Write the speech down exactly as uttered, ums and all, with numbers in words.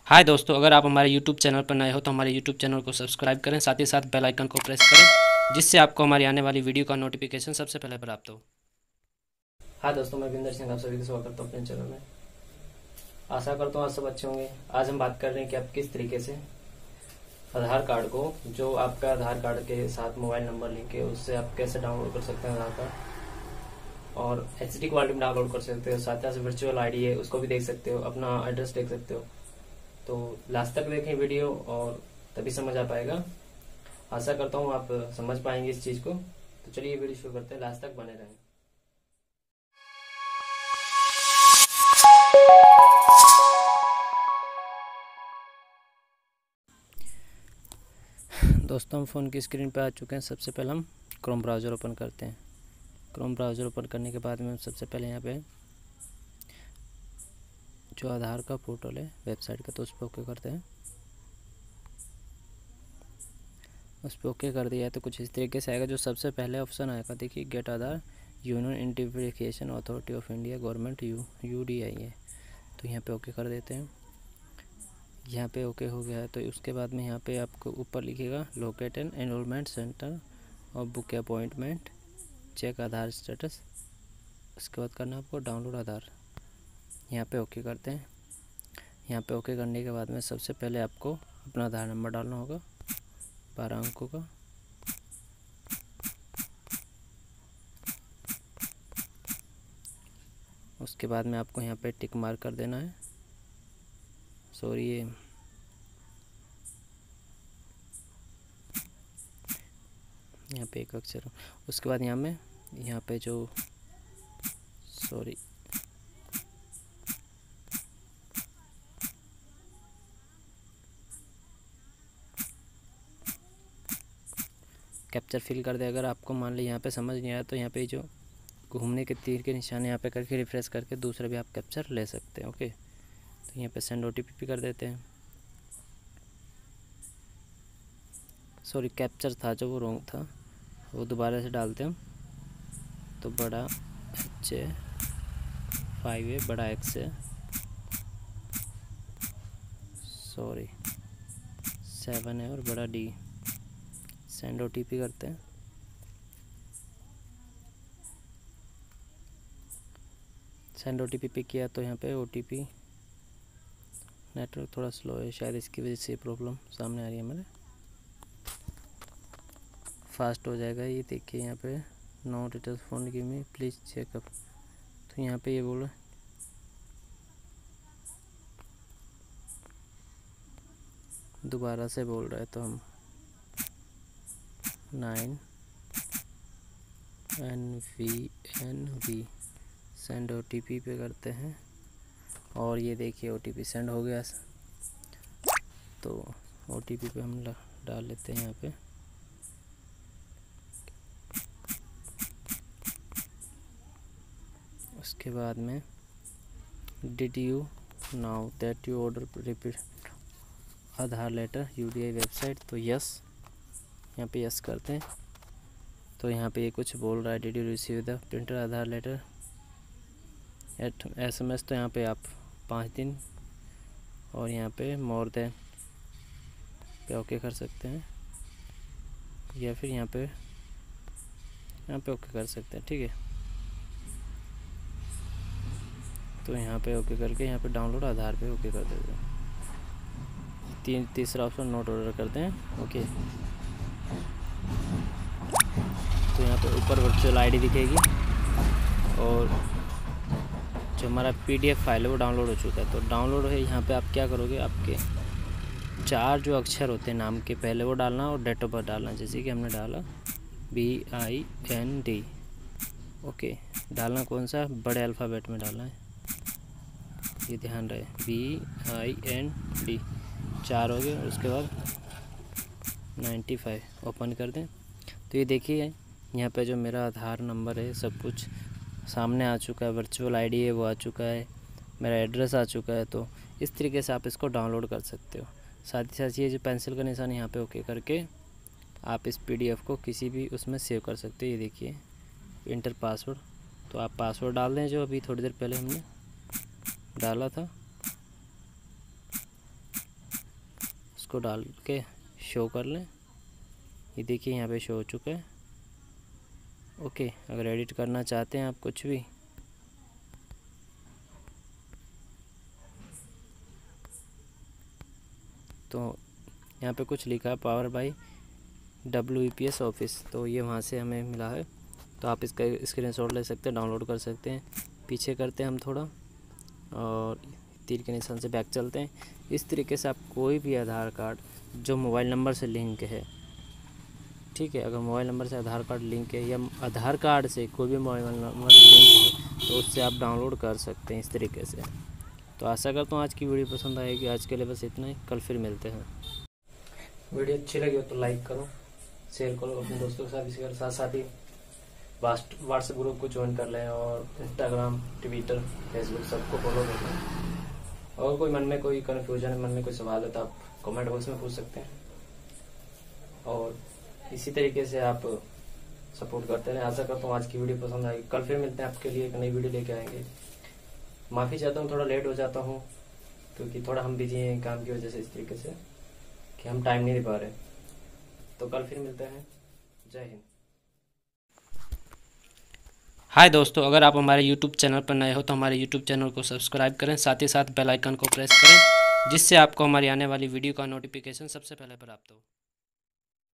हाय दोस्तों, अगर आप हमारे यूट्यूब चैनल पर नए हो तो हमारे यूट्यूब चैनल को सब्सक्राइब करें, साथ ही साथ बेल आइकन को प्रेस करें, जिससे आपको हमारी आने वाली वीडियो का नोटिफिकेशन सबसे पहले प्राप्त हो। हाय दोस्तों, मैं विंदर सिंह आप सभी का स्वागत करता हूँ अपने चैनल में। आशा करता हूँ आज सब अच्छे होंगे। आज हम बात कर रहे हैं कि आप किस तरीके से आधार कार्ड को, जो आपका आधार कार्ड के साथ मोबाइल नंबर लिंक है, उससे आप कैसे डाउनलोड कर सकते हैं आधार कार्ड, और एच डी क्वालिटी में डाउनलोड कर सकते हो। साथ ही साथ वर्चुअल आई डी है, उसको भी देख सकते हो, अपना एड्रेस देख सकते हो। तो लास्ट तक देखें वीडियो और तभी समझ आ पाएगा। आशा करता हूँ आप समझ पाएंगे इस चीज को। तो चलिए वीडियो शुरू करते हैं, लास्ट तक बने रहें। दोस्तों, हम फ़ोन की स्क्रीन पर आ चुके हैं। सबसे पहले हम क्रोम ब्राउज़र ओपन करते हैं। क्रोम ब्राउज़र ओपन करने के बाद में हम सबसे पहले यहाँ पे जो आधार का पोर्टल है वेबसाइट का, तो उस पर ओके करते हैं। उस पर ओके कर दिया है तो कुछ इस तरीके से आएगा। जो सबसे पहले ऑप्शन आएगा, देखिए, get Aadhaar union identification authority of India government U U D I है। तो यहाँ पे ओके कर देते हैं। यहाँ पे ओके हो गया है तो उसके बाद में यहाँ पे आपको ऊपर लिखेगा लोकेट एन एनरोलमेंट सेंटर और book appointment, check Aadhaar status. उसके बाद करना आपको डाउनलोड आधार। यहाँ पे ओके करते हैं। यहाँ पे ओके करने के बाद में सबसे पहले आपको अपना आधार नंबर डालना होगा, बारह अंकों का। उसके बाद में आपको यहाँ पे टिक मार्क कर देना है। सॉरी, ये यहाँ पे एक अक्षर। उसके बाद यहाँ में यहाँ पे जो सॉरी कैप्चर फिल कर दे। अगर आपको मान ली यहाँ पे समझ नहीं आया तो यहाँ पे जो घूमने के तीर के निशान यहाँ पे करके रिफ्रेश करके दूसरा भी आप कैप्चर ले सकते हैं। ओके, तो यहाँ पे सेंड ओ टी पी कर देते हैं। सॉरी, कैप्चर था जो वो रॉन्ग था, वो दोबारा से डालते हैं हम। तो बड़ा एच है, फाइव है, बड़ा एक्स है, सॉरी सेवन है और बड़ा D. Send O T P करते हैं। सेंड ओ टी पी पे किया तो यहाँ पे ओ टी पी, नेटवर्क थोड़ा स्लो है शायद, इसकी वजह से प्रॉब्लम सामने आ रही है मेरे। फास्ट हो जाएगा ये, देखिए यहाँ पे no details phone give me please checkup. तो यहाँ पे ये बोल रहा है, दोबारा से बोल रहा है, तो हम nine N V N V send O T P पे करते हैं। और ये देखिए ओ टी पी सेंड हो गया। तो ओ टी पी पे हम डाल लेते हैं यहाँ पे। उसके बाद में did you now that you order repeat Aadhaar letter U D I website, तो यस, यहाँ पे यस करते हैं। तो यहाँ पे ये कुछ बोल रहा है, did you receive the printer Aadhaar letter at S M S. तो यहाँ पे आप पाँच दिन और यहाँ पे मोर देन पे ओके कर सकते हैं, या फिर यहाँ पे यहाँ पे ओके कर सकते हैं। ठीक है, तो यहाँ पे ओके करके यहाँ पे डाउनलोड आधार पे ओके कर देते हैं। तीन तीसरा ऑप्शन नोट ऑर्डर करते हैं। ओके, तो यहाँ पे ऊपर वर्चुअल आईडी दिखेगी और जो हमारा पीडीएफ फाइल है वो डाउनलोड हो चुका है। तो डाउनलोड है, यहाँ पे आप क्या करोगे, आपके चार जो अक्षर होते हैं नाम के पहले वो डालना और डेट ऑफ बर्थ डालना। जैसे कि हमने डाला B I N D. Okay, डालना कौन सा, बड़े अल्फ़ाबेट में डालना है, ये ध्यान रहे, बी आई एन डी। चार हो गए। उसके बाद नाइन्टी फाइव ओपन कर दें। तो ये देखिए यहाँ पे जो मेरा आधार नंबर है सब कुछ सामने आ चुका है, वर्चुअल आईडी है वो आ चुका है, मेरा एड्रेस आ चुका है। तो इस तरीके से आप इसको डाउनलोड कर सकते हो। साथ ही साथ ये जो पेंसिल का निशान यहाँ पे ओके करके आप इस पीडीएफ को किसी भी उसमें सेव कर सकते हो। ये देखिए इंटर पासवर्ड, तो आप पासवर्ड डाल दें जो अभी थोड़ी देर पहले हमने डाला था। इसको डाल के शो कर लें। ये देखिए यहाँ पे शो हो चुका है। ओके, अगर एडिट करना चाहते हैं आप कुछ भी तो यहाँ पे कुछ लिखा है power by W E P S office, तो ये वहाँ से हमें मिला है। तो आप इसका स्क्रीनशॉट ले सकते हैं, डाउनलोड कर सकते हैं। पीछे करते हैं हम थोड़ा और तीर के निशान से बैक चलते हैं। इस तरीके से आप कोई भी आधार कार्ड जो मोबाइल नंबर से लिंक है, ठीक है, अगर मोबाइल नंबर से आधार कार्ड लिंक है या आधार कार्ड से कोई भी मोबाइल नंबर लिंक है तो उससे आप डाउनलोड कर सकते हैं इस तरीके से। तो आशा करता हूँ आज की वीडियो पसंद आएगी। आज के लिए बस इतना ही, कल फिर मिलते हैं। वीडियो अच्छी लगी हो तो लाइक करो, शेयर करो अपने दोस्तों के साथ, इसी के साथ साथ ही व्हाट्सएप ग्रुप को ज्वाइन कर लें और इंस्टाग्राम, ट्विटर, फेसबुक सबको फॉलो कर लें। और कोई मन में कोई कन्फ्यूजन है, मन में कोई सवाल है तो आप कमेंट बॉक्स में पूछ सकते हैं। और इसी तरीके से आप सपोर्ट करते रहें। आशा करता हूँ आज की वीडियो पसंद आएगी। कल फिर मिलते हैं, आपके लिए एक नई वीडियो लेके आएंगे। माफ़ी चाहता हूँ, थोड़ा लेट हो जाता हूँ क्योंकि थोड़ा हम बिजी हैं काम की वजह से, इस तरीके से कि हम टाइम नहीं दे पा रहे। तो कल फिर मिलते हैं। जय हिंद। हाय दोस्तों, अगर आप हमारे यूट्यूब चैनल पर नए हो तो हमारे यूट्यूब चैनल को सब्सक्राइब करें, साथ ही साथ बेल आइकन को प्रेस करें जिससे आपको हमारी आने वाली वीडियो का नोटिफिकेशन सबसे पहले प्राप्त हो।